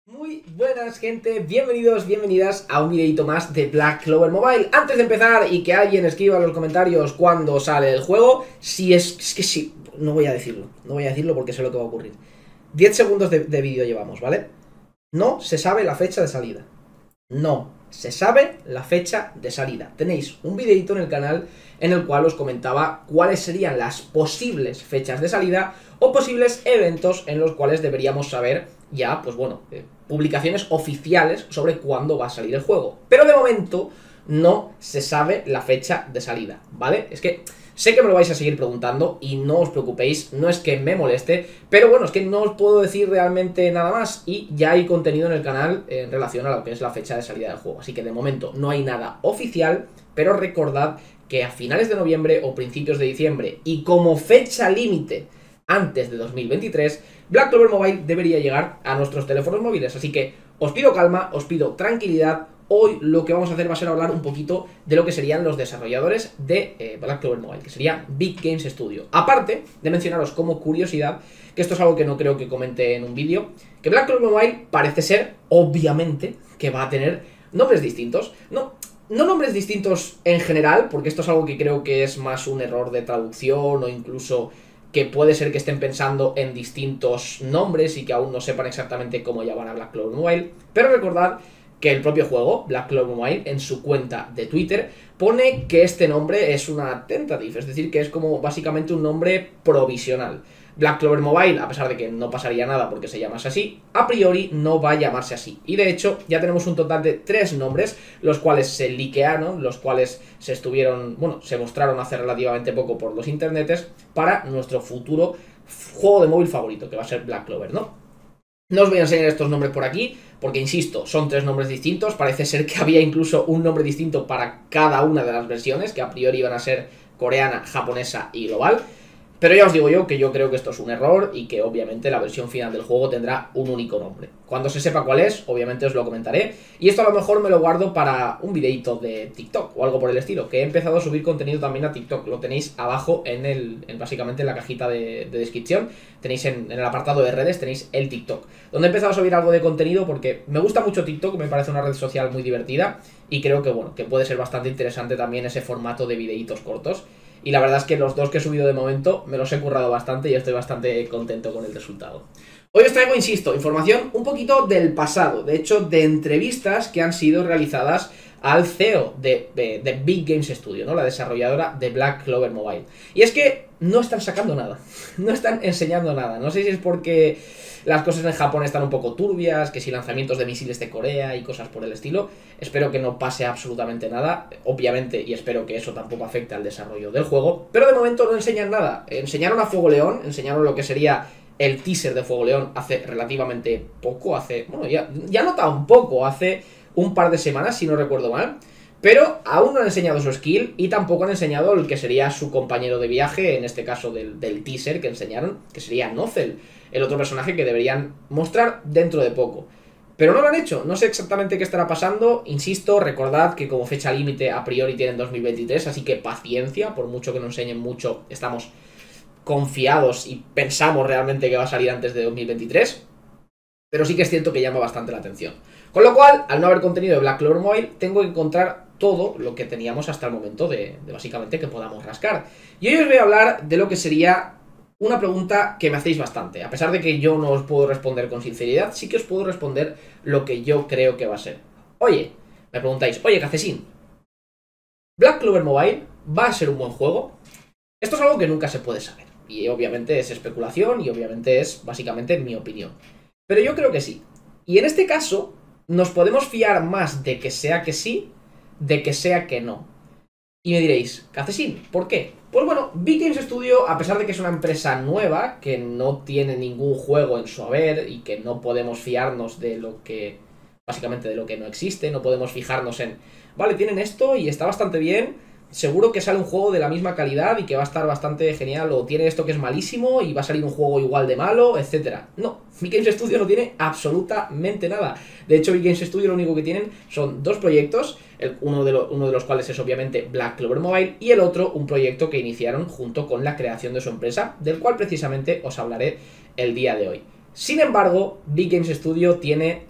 Muy buenas gente, bienvenidos, bienvenidas a un videito más de Black Clover Mobile. Antes de empezar y que alguien escriba en los comentarios cuándo sale el juego, si es que sí, no voy a decirlo porque sé lo que va a ocurrir. 10 segundos de vídeo llevamos, ¿vale? No se sabe la fecha de salida. No se sabe la fecha de salida. Tenéis un videito en el canal en el cual os comentaba cuáles serían las posibles fechas de salida o posibles eventos en los cuales deberíamos saber ya, pues bueno, publicaciones oficiales sobre cuándo va a salir el juego. Pero de momento no se sabe la fecha de salida, ¿vale? Es que sé que me lo vais a seguir preguntando y no os preocupéis, no es que me moleste, pero bueno, es que no os puedo decir realmente nada más y ya hay contenido en el canal en relación a lo que es la fecha de salida del juego. Así que de momento no hay nada oficial, pero recordad que a finales de noviembre o principios de diciembre y como fecha límite antes de 2023, Black Clover Mobile debería llegar a nuestros teléfonos móviles. Así que os pido calma, os pido tranquilidad. Hoy lo que vamos a hacer va a ser hablar un poquito de lo que serían los desarrolladores de Black Clover Mobile, que sería Big Games Studio. Aparte de mencionaros como curiosidad, que esto es algo que no creo que comente en un vídeo, que Black Clover Mobile parece ser, obviamente, que va a tener nombres distintos. No nombres distintos en general, porque esto es algo que creo que es más un error de traducción o incluso que puede ser que estén pensando en distintos nombres y que aún no sepan exactamente cómo llamar a Black Clover Mobile. Pero recordad que el propio juego, Black Clover Mobile, en su cuenta de Twitter, pone que este nombre es una tentative, es decir, que es como básicamente un nombre provisional. Black Clover Mobile, a pesar de que no pasaría nada porque se llamase así, a priori no va a llamarse así. Y de hecho, ya tenemos un total de 3 nombres, los cuales se liquearon, los cuales se mostraron hace relativamente poco por los internetes, para nuestro futuro juego de móvil favorito, que va a ser Black Clover, ¿no? No os voy a enseñar estos nombres por aquí, porque insisto, son 3 nombres distintos. Parece ser que había incluso un nombre distinto para cada una de las versiones, que a priori iban a ser coreana, japonesa y global. Pero ya os digo yo que yo creo que esto es un error y que obviamente la versión final del juego tendrá un único nombre. Cuando se sepa cuál es, obviamente os lo comentaré. Y esto a lo mejor me lo guardo para un videito de TikTok o algo por el estilo, que he empezado a subir contenido también a TikTok. Lo tenéis abajo básicamente en la cajita de descripción. Tenéis en el apartado de redes, tenéis el TikTok, donde he empezado a subir algo de contenido porque me gusta mucho TikTok, me parece una red social muy divertida y creo que bueno, que puede ser bastante interesante también ese formato de videitos cortos. Y la verdad es que los 2 que he subido de momento me los he currado bastante y estoy bastante contento con el resultado. Hoy os traigo, insisto, información un poquito del pasado, de hecho de entrevistas que han sido realizadas al CEO de Big Games Studio, ¿no? La desarrolladora de Black Clover Mobile. Y es que no están sacando nada, no están enseñando nada. No sé si es porque las cosas en Japón están un poco turbias, que si lanzamientos de misiles de Corea y cosas por el estilo. Espero que no pase absolutamente nada, obviamente, y espero que eso tampoco afecte al desarrollo del juego. Pero de momento no enseñan nada. Enseñaron a Fuego León, enseñaron lo que sería el teaser de Fuego León hace relativamente poco, bueno, ya no tan poco, hace un par de semanas, si no recuerdo mal. Pero aún no han enseñado su skill y tampoco han enseñado el que sería su compañero de viaje, en este caso del teaser que enseñaron, que sería Nozel, el otro personaje que deberían mostrar dentro de poco. Pero no lo han hecho, no sé exactamente qué estará pasando. Insisto, recordad que como fecha límite a priori tienen 2023, así que paciencia, por mucho que no enseñen mucho, estamos confiados y pensamos realmente que va a salir antes de 2023. Pero sí que es cierto que llama bastante la atención. Con lo cual, al no haber contenido de Black Clover Mobile, tengo que encontrar todo lo que teníamos hasta el momento de básicamente que podamos rascar. Y hoy os voy a hablar de lo que sería una pregunta que me hacéis bastante. A pesar de que yo no os puedo responder con sinceridad, sí que os puedo responder lo que yo creo que va a ser. Oye, me preguntáis, oye, Cacesín, ¿Black Clover Mobile va a ser un buen juego? Esto es algo que nunca se puede saber. Y obviamente es especulación y obviamente es básicamente mi opinión. Pero yo creo que sí. Y en este caso, nos podemos fiar más de que sea que sí, de que sea que no. Y me diréis, Cacesín, ¿por qué? Pues bueno, Big Games Studio, a pesar de que es una empresa nueva, que no tiene ningún juego en su haber y que no podemos fiarnos de lo que, básicamente de lo que no existe, no podemos fijarnos en, vale, tienen esto y está bastante bien, seguro que sale un juego de la misma calidad y que va a estar bastante genial, o tiene esto que es malísimo y va a salir un juego igual de malo, etcétera. No, Big Games Studio no tiene absolutamente nada. De hecho, Big Games Studio lo único que tienen son 2 proyectos, uno de los cuales es obviamente Black Clover Mobile y el otro un proyecto que iniciaron junto con la creación de su empresa, del cual precisamente os hablaré el día de hoy. Sin embargo, Big Games Studio tiene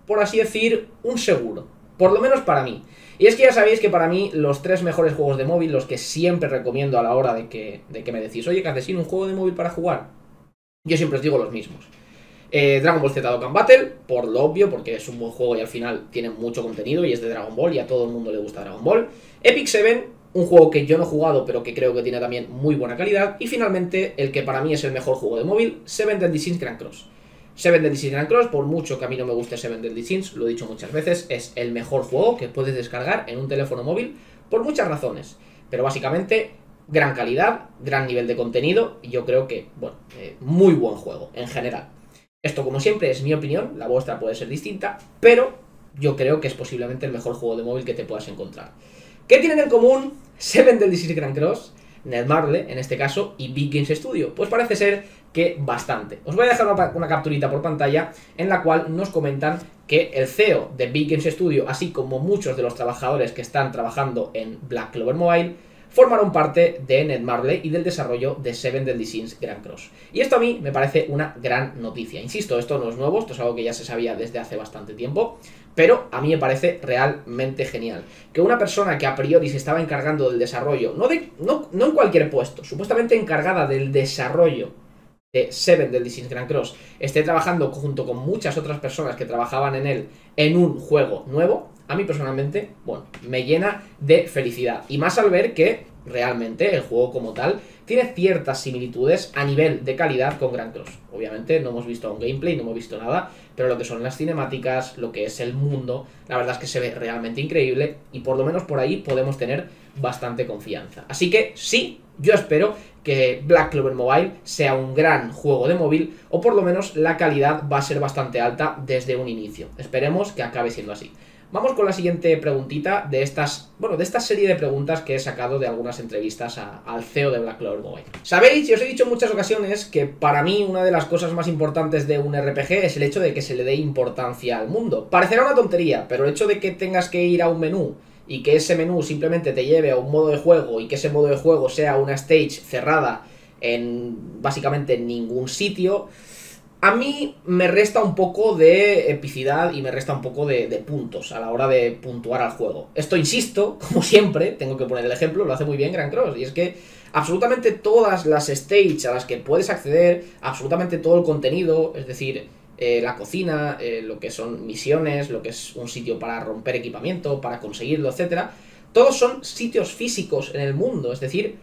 por así decir, un seguro. Por lo menos para mí. Y es que ya sabéis que para mí los 3 mejores juegos de móvil, los que siempre recomiendo a la hora de que me decís, oye, Cacesín, un juego de móvil para jugar, yo siempre os digo los mismos. Dragon Ball Z Dokkan Battle, por lo obvio, porque es un buen juego y al final tiene mucho contenido y es de Dragon Ball y a todo el mundo le gusta Dragon Ball. Epic Seven, un juego que yo no he jugado pero que creo que tiene también muy buena calidad. Y finalmente, el que para mí es el mejor juego de móvil, Seven Deadly Sins Grand Cross. Seven Deadly Sins Grand Cross, por mucho que a mí no me guste Seven Deadly Sins, lo he dicho muchas veces, es el mejor juego que puedes descargar en un teléfono móvil por muchas razones. Pero básicamente, gran calidad, gran nivel de contenido y yo creo que, bueno, muy buen juego en general. Esto, como siempre, es mi opinión, la vuestra puede ser distinta, pero yo creo que es posiblemente el mejor juego de móvil que te puedas encontrar. ¿Qué tienen en común Seven Deadly Sins Grand Cross, Netmarble, en este caso, y Big Games Studio? Pues parece ser que bastante. Os voy a dejar una capturita por pantalla en la cual nos comentan que el CEO de Big Games Studio, así como muchos de los trabajadores que están trabajando en Black Clover Mobile, formaron parte de Netmarble y del desarrollo de Seven Deadly Sins Grand Cross. Y esto a mí me parece una gran noticia. Insisto, esto no es nuevo, esto es algo que ya se sabía desde hace bastante tiempo, pero a mí me parece realmente genial. Que una persona que a priori se estaba encargando del desarrollo, no en cualquier puesto, supuestamente encargada del desarrollo de Seven Deadly Sins Grand Cross, esté trabajando junto con muchas otras personas que trabajaban en él en un juego nuevo, a mí personalmente, bueno, me llena de felicidad. Y más al ver que realmente el juego como tal tiene ciertas similitudes a nivel de calidad con Grand Cross. Obviamente no hemos visto un gameplay, no hemos visto nada, pero lo que son las cinemáticas, lo que es el mundo, la verdad es que se ve realmente increíble y por lo menos por ahí podemos tener bastante confianza. Así que sí, yo espero que Black Clover Mobile sea un gran juego de móvil o por lo menos la calidad va a ser bastante alta desde un inicio. Esperemos que acabe siendo así. Vamos con la siguiente preguntita de esta serie de preguntas que he sacado de algunas entrevistas al CEO de Black Clover Mobile. Sabéis, y os he dicho en muchas ocasiones, que para mí una de las cosas más importantes de un RPG es el hecho de que se le dé importancia al mundo. Parecerá una tontería, pero el hecho de que tengas que ir a un menú y que ese menú simplemente te lleve a un modo de juego y que ese modo de juego sea una stage cerrada en básicamente ningún sitio, a mí me resta un poco de epicidad y me resta un poco de puntos a la hora de puntuar al juego. Esto, insisto, como siempre, tengo que poner el ejemplo, lo hace muy bien Grand Cross, y es que absolutamente todas las stages a las que puedes acceder, absolutamente todo el contenido, es decir, la cocina, lo que son misiones, lo que es un sitio para romper equipamiento, para conseguirlo, etcétera, todos son sitios físicos en el mundo, es decir,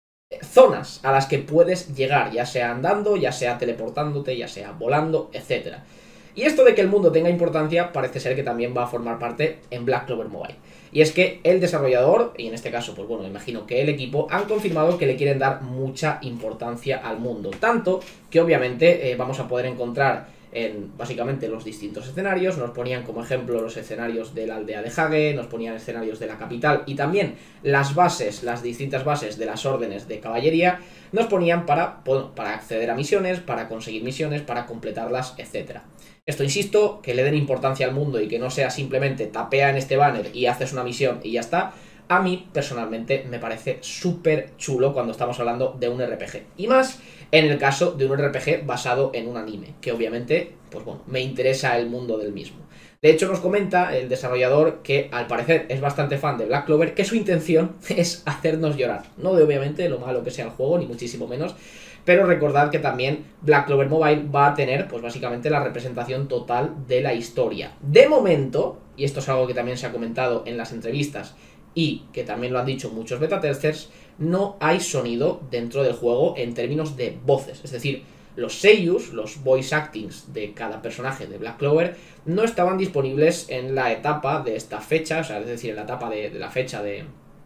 zonas a las que puedes llegar, ya sea andando, ya sea teleportándote, ya sea volando, etcétera. Y esto de que el mundo tenga importancia parece ser que también va a formar parte en Black Clover Mobile. Y es que el desarrollador, y en este caso, pues bueno, imagino que el equipo, han confirmado que le quieren dar mucha importancia al mundo. Tanto que obviamente vamos a poder encontrar en básicamente los distintos escenarios. Nos ponían como ejemplo los escenarios de la aldea de Hage, nos ponían escenarios de la capital y también las bases, las distintas bases de las órdenes de caballería, nos ponían para acceder a misiones, para conseguir misiones, para completarlas, etcétera. Esto, insisto, que le den importancia al mundo y que no sea simplemente tapea en este banner y haces una misión y ya está. A mí, personalmente, me parece súper chulo cuando estamos hablando de un RPG. Y más en el caso de un RPG basado en un anime, que obviamente, pues bueno, me interesa el mundo del mismo. De hecho, nos comenta el desarrollador que, al parecer, es bastante fan de Black Clover, que su intención es hacernos llorar. No de, obviamente, lo malo que sea el juego, ni muchísimo menos, pero recordad que también Black Clover Mobile va a tener, pues básicamente, la representación total de la historia. De momento, y esto es algo que también se ha comentado en las entrevistas, y que también lo han dicho muchos beta testers, no hay sonido dentro del juego en términos de voces. Es decir, los seiyus, los voice actings de cada personaje de Black Clover no estaban disponibles en la etapa de esta fecha, o sea, es decir, en la etapa de la fecha de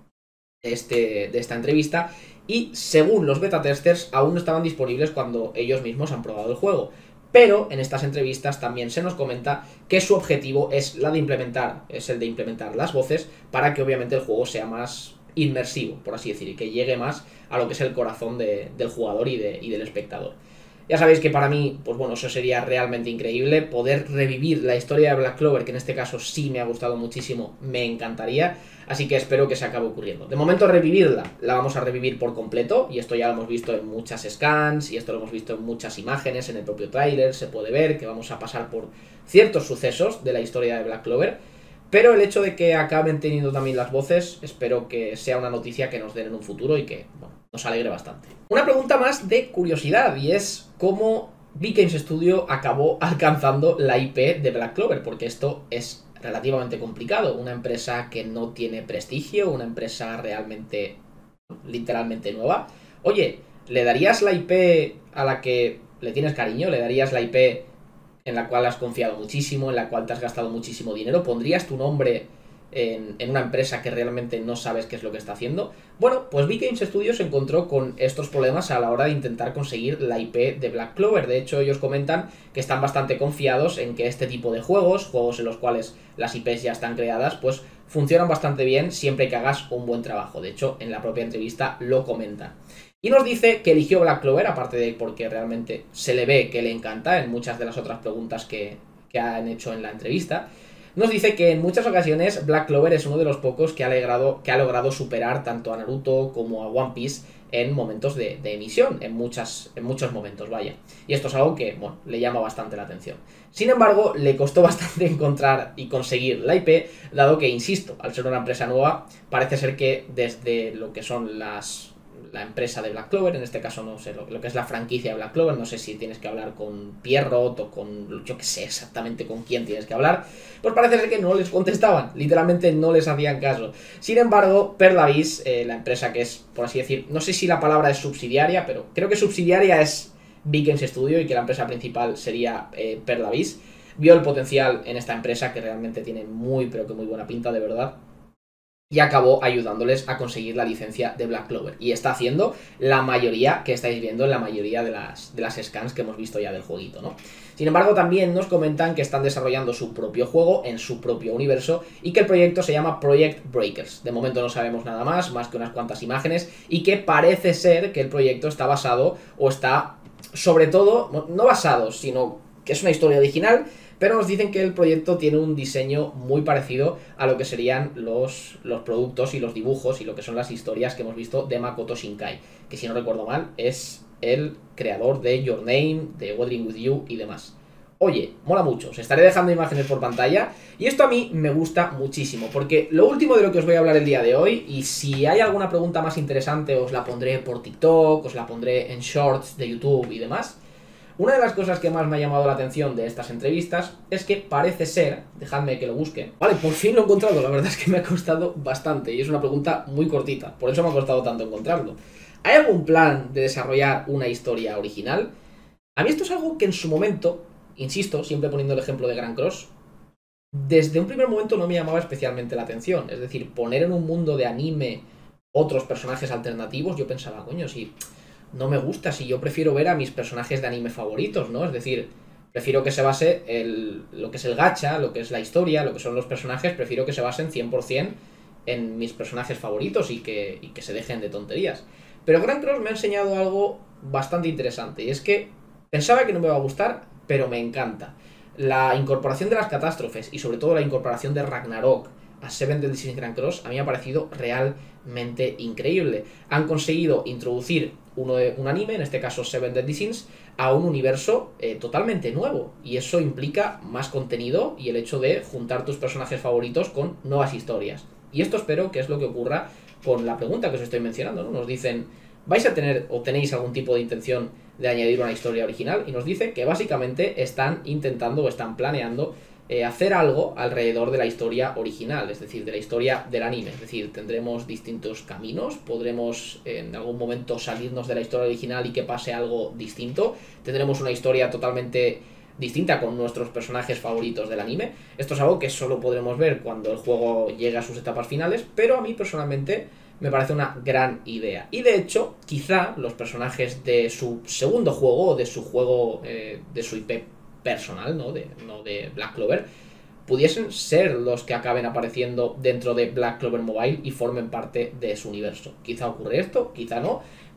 esta entrevista, y según los beta testers aún no estaban disponibles cuando ellos mismos han probado el juego. Pero en estas entrevistas también se nos comenta que su objetivo es el de implementar las voces para que obviamente el juego sea más inmersivo, por así decir, y que llegue más a lo que es el corazón del jugador y del espectador. Ya sabéis que para mí, pues bueno, eso sería realmente increíble. Poder revivir la historia de Black Clover, que en este caso sí me ha gustado muchísimo, me encantaría. Así que espero que se acabe ocurriendo. De momento revivirla, la vamos a revivir por completo. Y esto ya lo hemos visto en muchas scans, y esto lo hemos visto en muchas imágenes, en el propio tráiler. Se puede ver que vamos a pasar por ciertos sucesos de la historia de Black Clover. Pero el hecho de que acaben teniendo también las voces, espero que sea una noticia que nos den en un futuro y que, bueno, nos alegre bastante. Una pregunta más de curiosidad, y es cómo Big Games Studio acabó alcanzando la IP de Black Clover, porque esto es relativamente complicado. Una empresa que no tiene prestigio, una empresa realmente, literalmente nueva. Oye, ¿le darías la IP a la que le tienes cariño? ¿Le darías la IP en la cual has confiado muchísimo, en la cual te has gastado muchísimo dinero? ¿Pondrías tu nombre en una empresa que realmente no sabes qué es lo que está haciendo? Bueno, pues Big Games Studios se encontró con estos problemas a la hora de intentar conseguir la IP de Black Clover. De hecho, ellos comentan que están bastante confiados en que este tipo de juegos en los cuales las IPs ya están creadas, pues funcionan bastante bien siempre que hagas un buen trabajo. De hecho, en la propia entrevista lo comentan. Y nos dice que eligió Black Clover, aparte de porque realmente se le ve que le encanta en muchas de las otras preguntas que han hecho en la entrevista. Nos dice que en muchas ocasiones Black Clover es uno de los pocos que ha logrado superar tanto a Naruto como a One Piece en momentos de emisión, en muchos momentos, vaya. Y esto es algo que, bueno, le llama bastante la atención. Sin embargo, le costó bastante encontrar y conseguir la IP, dado que, insisto, al ser una empresa nueva, parece ser que desde lo que son la empresa de Black Clover, en este caso no sé, lo que es la franquicia de Black Clover, no sé si tienes que hablar con Pierrot o con, yo que sé exactamente con quién tienes que hablar, pues parece ser que no les contestaban, literalmente no les hacían caso. Sin embargo, Perlavis, la empresa que es, por así decir, no sé si la palabra es subsidiaria, pero creo que subsidiaria es Big Games Studio y que la empresa principal sería Perlavis, vio el potencial en esta empresa que realmente tiene muy, pero que muy buena pinta, de verdad, y acabó ayudándoles a conseguir la licencia de Black Clover. Y está haciendo la mayoría que estáis viendo en la mayoría de las scans que hemos visto ya del jueguito, ¿no? Sin embargo, también nos comentan que están desarrollando su propio juego en su propio universo y que el proyecto se llama Project Breakers. De momento no sabemos nada más que unas cuantas imágenes, y que parece ser que el proyecto está basado, o está, sobre todo, no basado, sino que es una historia original, pero nos dicen que el proyecto tiene un diseño muy parecido a lo que serían los productos y los dibujos y lo que son las historias que hemos visto de Makoto Shinkai, que si no recuerdo mal es el creador de Your Name, de Wuthering With You y demás. Oye, mola mucho, os estaré dejando imágenes por pantalla y esto a mí me gusta muchísimo, porque lo último de lo que os voy a hablar el día de hoy, y si hay alguna pregunta más interesante os la pondré por TikTok, os la pondré en shorts de YouTube y demás. Una de las cosas que más me ha llamado la atención de estas entrevistas es que parece ser, dejadme que lo busque, vale, por fin lo he encontrado, la verdad es que me ha costado bastante y es una pregunta muy cortita, por eso me ha costado tanto encontrarlo. ¿Hay algún plan de desarrollar una historia original? A mí esto es algo que en su momento, insisto, siempre poniendo el ejemplo de Grand Cross, desde un primer momento no me llamaba especialmente la atención, es decir, poner en un mundo de anime otros personajes alternativos, yo pensaba, coño, si no me gusta, si yo prefiero ver a mis personajes de anime favoritos, ¿no? Es decir, prefiero que se base lo que es el gacha, lo que es la historia, lo que son los personajes, prefiero que se basen 100% en mis personajes favoritos y que se dejen de tonterías. Pero Grand Cross me ha enseñado algo bastante interesante, y es que pensaba que no me iba a gustar, pero me encanta. La incorporación de las catástrofes y sobre todo la incorporación de Ragnarok a Seven Deadly Sins Grand Cross a mí me ha parecido realmente increíble. Han conseguido introducir un anime, en este caso Seven Deadly Sins, a un universo totalmente nuevo, y eso implica más contenido y el hecho de juntar tus personajes favoritos con nuevas historias. Y esto espero que es lo que ocurra con la pregunta que os estoy mencionando, ¿no? Nos dicen, ¿vais a tener o tenéis algún tipo de intención de añadir una historia original? Y nos dice que básicamente están intentando o están planeando hacer algo alrededor de la historia original, es decir, de la historia del anime. Es decir, tendremos distintos caminos, podremos en algún momento salirnos de la historia original y que pase algo distinto, tendremos una historia totalmente distinta con nuestros personajes favoritos del anime. Esto es algo que solo podremos ver cuando el juego llegue a sus etapas finales, pero a mí personalmente me parece una gran idea. Y de hecho, quizá los personajes de su segundo juego, o de su juego, de su IP personal, no de Black Clover, pudiesen ser los que acaben apareciendo dentro de Black Clover Mobile y formen parte de su universo. Quizá ocurre esto, quizá no,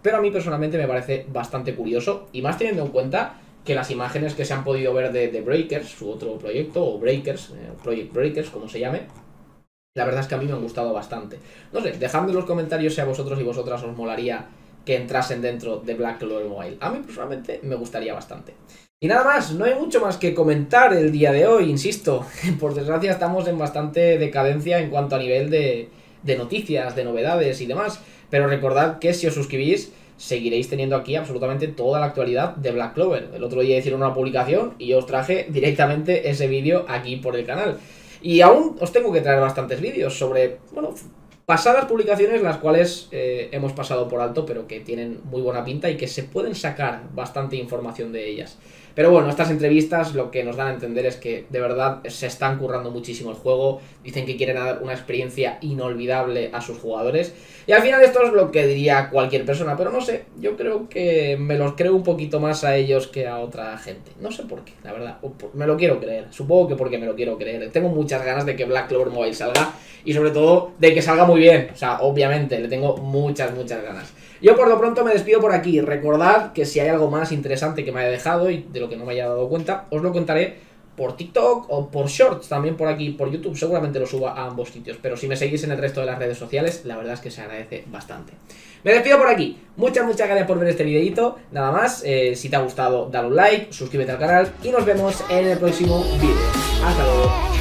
pero a mí personalmente me parece bastante curioso, y más teniendo en cuenta que las imágenes que se han podido ver de Breakers, su otro proyecto, o Breakers, Project Breakers, como se llame, la verdad es que a mí me han gustado bastante. No sé, dejadme en los comentarios si a vosotros y vosotras os molaría que entrasen dentro de Black Clover Mobile. A mí personalmente me gustaría bastante. Y nada más, no hay mucho más que comentar el día de hoy, insisto. Por desgracia estamos en bastante decadencia en cuanto a nivel de noticias, de novedades y demás. Pero recordad que si os suscribís, seguiréis teniendo aquí absolutamente toda la actualidad de Black Clover. El otro día hicieron una publicación y yo os traje directamente ese vídeo aquí por el canal. Y aún os tengo que traer bastantes vídeos sobre, bueno, pasadas publicaciones las cuales hemos pasado por alto, pero que tienen muy buena pinta y que se pueden sacar bastante información de ellas. Pero bueno, estas entrevistas lo que nos dan a entender es que de verdad se están currando muchísimo el juego, dicen que quieren dar una experiencia inolvidable a sus jugadores, y al final esto es lo que diría cualquier persona, pero no sé, yo creo que me los creo un poquito más a ellos que a otra gente, no sé por qué, la verdad, me lo quiero creer, supongo que porque me lo quiero creer, tengo muchas ganas de que Black Clover Mobile salga, y sobre todo de que salga muy bien, o sea, obviamente, le tengo muchas ganas. Yo por lo pronto me despido por aquí. Recordad que si hay algo más interesante que me haya dejado y de lo que no me haya dado cuenta, os lo contaré por TikTok o por Shorts, también por aquí, por YouTube. Seguramente lo suba a ambos sitios, pero si me seguís en el resto de las redes sociales, la verdad es que se agradece bastante. Me despido por aquí. Muchas gracias por ver este videito. Nada más, si te ha gustado, dale un like, suscríbete al canal y nos vemos en el próximo vídeo. Hasta luego.